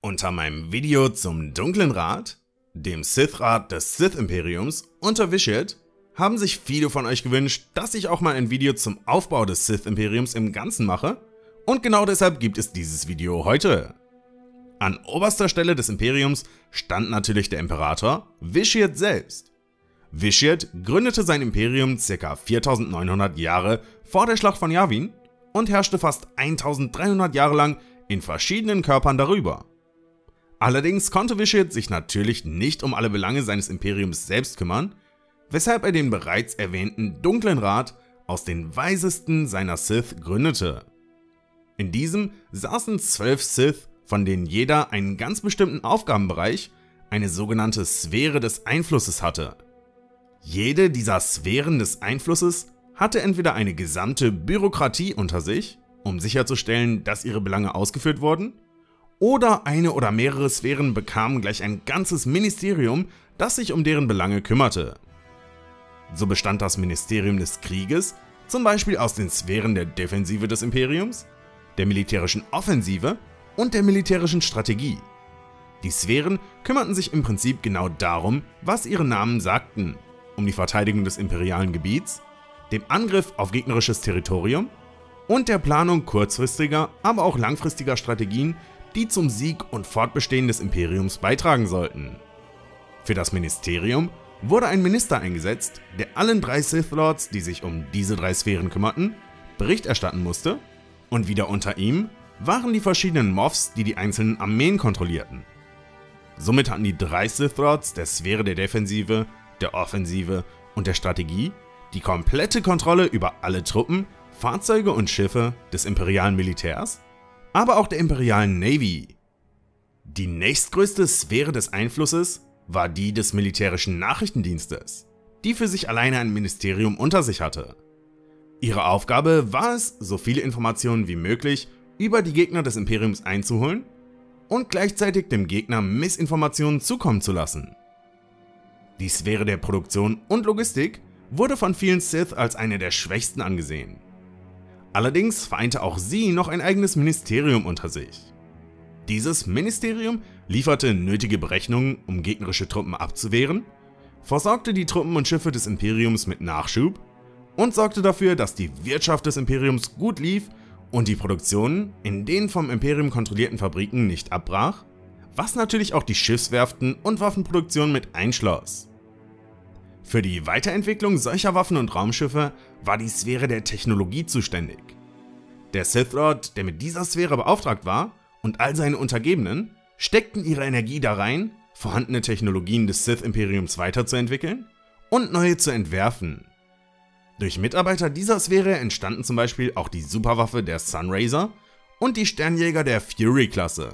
Unter meinem Video zum Dunklen Rat, dem Sith-Rat des Sith-Imperiums unter Wishart, haben sich viele von euch gewünscht, dass ich auch mal ein Video zum Aufbau des Sith-Imperiums im Ganzen mache, und genau deshalb gibt es dieses Video heute. An oberster Stelle des Imperiums stand natürlich der Imperator, Wishart selbst. Wishart gründete sein Imperium ca. 4900 Jahre vor der Schlacht von Yavin und herrschte fast 1300 Jahre lang in verschiedenen Körpern darüber. Allerdings konnte Wishart sich natürlich nicht um alle Belange seines Imperiums selbst kümmern, weshalb er den bereits erwähnten Dunklen Rat aus den Weisesten seiner Sith gründete. In diesem saßen 12 Sith, von denen jeder einen ganz bestimmten Aufgabenbereich, eine sogenannte Sphäre des Einflusses hatte. Jede dieser Sphären des Einflusses hatte entweder eine gesamte Bürokratie unter sich, um sicherzustellen, dass ihre Belange ausgeführt wurden, oder eine oder mehrere Sphären bekamen gleich ein ganzes Ministerium, das sich um deren Belange kümmerte. So bestand das Ministerium des Krieges zum Beispiel aus den Sphären der Defensive des Imperiums, der militärischen Offensive und der militärischen Strategie. Die Sphären kümmerten sich im Prinzip genau darum, was ihre Namen sagten, um die Verteidigung des imperialen Gebiets, dem Angriff auf gegnerisches Territorium und der Planung kurzfristiger, aber auch langfristiger Strategien, die zum Sieg und Fortbestehen des Imperiums beitragen sollten. Für das Ministerium wurde ein Minister eingesetzt, der allen 3 Sith Lords, die sich um diese 3 Sphären kümmerten, Bericht erstatten musste, und wieder unter ihm waren die verschiedenen Moffs, die die einzelnen Armeen kontrollierten. Somit hatten die 3 Sith Lords der Sphäre der Defensive, der Offensive und der Strategie die komplette Kontrolle über alle Truppen, Fahrzeuge und Schiffe des imperialen Militärs, aber auch der imperialen Navy. Die nächstgrößte Sphäre des Einflusses war die des militärischen Nachrichtendienstes, die für sich alleine ein Ministerium unter sich hatte. Ihre Aufgabe war es, so viele Informationen wie möglich über die Gegner des Imperiums einzuholen und gleichzeitig dem Gegner Missinformationen zukommen zu lassen. Die Sphäre der Produktion und Logistik wurde von vielen Sith als eine der schwächsten angesehen. Allerdings vereinte auch sie noch ein eigenes Ministerium unter sich. Dieses Ministerium lieferte nötige Berechnungen, um gegnerische Truppen abzuwehren, versorgte die Truppen und Schiffe des Imperiums mit Nachschub und sorgte dafür, dass die Wirtschaft des Imperiums gut lief und die Produktion in den vom Imperium kontrollierten Fabriken nicht abbrach, was natürlich auch die Schiffswerften und Waffenproduktion mit einschloss. Für die Weiterentwicklung solcher Waffen und Raumschiffe war die Sphäre der Technologie zuständig. Der Sith Lord, der mit dieser Sphäre beauftragt war, und all seine Untergebenen steckten ihre Energie da rein, vorhandene Technologien des Sith-Imperiums weiterzuentwickeln und neue zu entwerfen. Durch Mitarbeiter dieser Sphäre entstanden zum Beispiel auch die Superwaffe der Sunraiser und die Sternjäger der Fury-Klasse.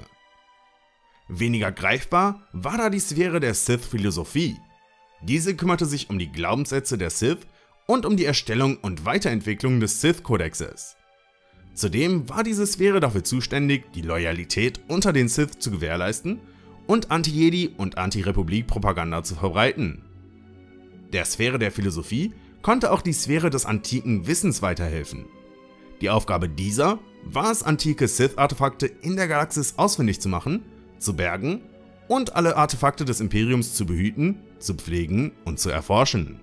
Weniger greifbar war da die Sphäre der Sith-Philosophie. Diese kümmerte sich um die Glaubenssätze der Sith und um die Erstellung und Weiterentwicklung des Sith-Kodexes. Zudem war diese Sphäre dafür zuständig, die Loyalität unter den Sith zu gewährleisten und Anti-Jedi und Anti-Republik-Propaganda zu verbreiten. Der Sphäre der Philosophie konnte auch die Sphäre des antiken Wissens weiterhelfen. Die Aufgabe dieser war es, antike Sith-Artefakte in der Galaxis ausfindig zu machen, zu bergen und alle Artefakte des Imperiums zu behüten, zu pflegen und zu erforschen.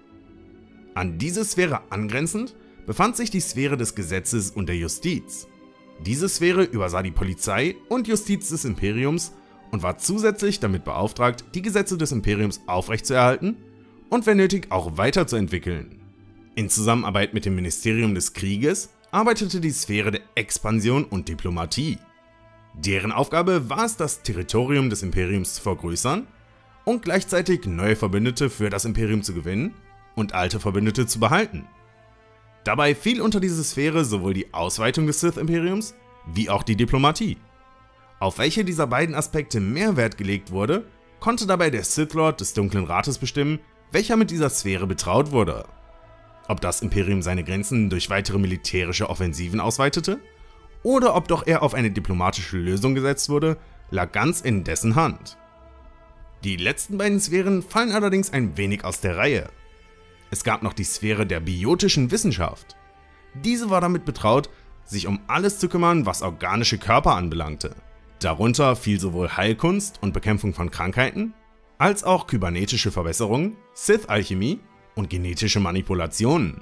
An diese Sphäre angrenzend befand sich die Sphäre des Gesetzes und der Justiz. Diese Sphäre übersah die Polizei und Justiz des Imperiums und war zusätzlich damit beauftragt, die Gesetze des Imperiums aufrechtzuerhalten und wenn nötig auch weiterzuentwickeln. In Zusammenarbeit mit dem Ministerium des Krieges arbeitete die Sphäre der Expansion und Diplomatie. Deren Aufgabe war es, das Territorium des Imperiums zu vergrößern und gleichzeitig neue Verbündete für das Imperium zu gewinnen und alte Verbündete zu behalten. Dabei fiel unter diese Sphäre sowohl die Ausweitung des Sith-Imperiums wie auch die Diplomatie. Auf welche dieser beiden Aspekte mehr Wert gelegt wurde, konnte dabei der Sith Lord des Dunklen Rates bestimmen, welcher mit dieser Sphäre betraut wurde. Ob das Imperium seine Grenzen durch weitere militärische Offensiven ausweitete oder ob doch eher auf eine diplomatische Lösung gesetzt wurde, lag ganz in dessen Hand. Die letzten beiden Sphären fallen allerdings ein wenig aus der Reihe. Es gab noch die Sphäre der biotischen Wissenschaft. Diese war damit betraut, sich um alles zu kümmern, was organische Körper anbelangte. Darunter fiel sowohl Heilkunst und Bekämpfung von Krankheiten, als auch kybernetische Verbesserungen, Sith-Alchemie und genetische Manipulationen.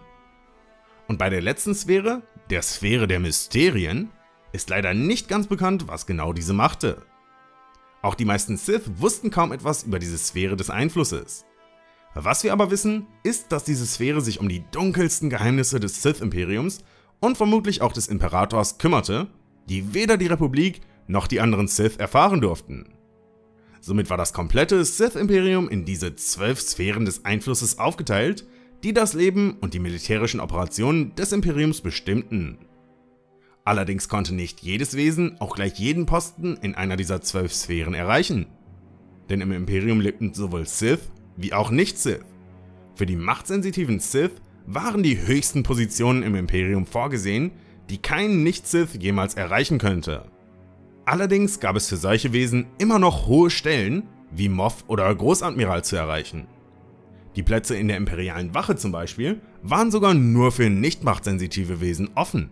Und bei der letzten Sphäre, der Sphäre der Mysterien, ist leider nicht ganz bekannt, was genau diese machte. Auch die meisten Sith wussten kaum etwas über diese Sphäre des Einflusses. Was wir aber wissen, ist, dass diese Sphäre sich um die dunkelsten Geheimnisse des Sith-Imperiums und vermutlich auch des Imperators kümmerte, die weder die Republik noch die anderen Sith erfahren durften. Somit war das komplette Sith-Imperium in diese 12 Sphären des Einflusses aufgeteilt, die das Leben und die militärischen Operationen des Imperiums bestimmten. Allerdings konnte nicht jedes Wesen auch gleich jeden Posten in einer dieser 12 Sphären erreichen. Denn im Imperium lebten sowohl Sith wie auch Nicht-Sith. Für die machtsensitiven Sith waren die höchsten Positionen im Imperium vorgesehen, die kein Nicht-Sith jemals erreichen könnte. Allerdings gab es für solche Wesen immer noch hohe Stellen, wie Moff oder Großadmiral zu erreichen. Die Plätze in der imperialen Wache zum Beispiel waren sogar nur für nicht machtsensitive Wesen offen.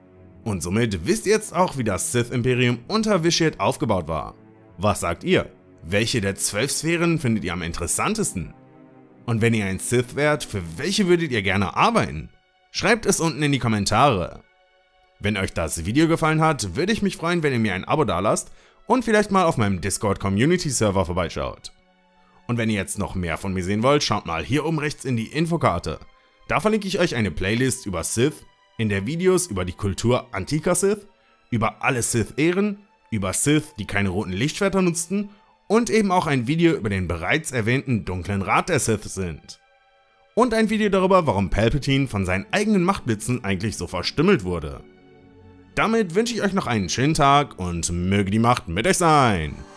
Und somit wisst ihr jetzt auch, wie das Sith-Imperium unter Vitiate aufgebaut war. Was sagt ihr? Welche der 12 Sphären findet ihr am interessantesten? Und wenn ihr ein Sith wärt, für welche würdet ihr gerne arbeiten? Schreibt es unten in die Kommentare. Wenn euch das Video gefallen hat, würde ich mich freuen, wenn ihr mir ein Abo dalasst und vielleicht mal auf meinem Discord Community Server vorbeischaut. Und wenn ihr jetzt noch mehr von mir sehen wollt, schaut mal hier oben rechts in die Infokarte. Da verlinke ich euch eine Playlist über Sith, in der Videos über die Kultur antiker Sith, über alle Sith-Ehren, über Sith, die keine roten Lichtschwerter nutzten und eben auch ein Video über den bereits erwähnten dunklen Rat der Sith sind. Und ein Video darüber, warum Palpatine von seinen eigenen Machtblitzen eigentlich so verstümmelt wurde. Damit wünsche ich euch noch einen schönen Tag und möge die Macht mit euch sein!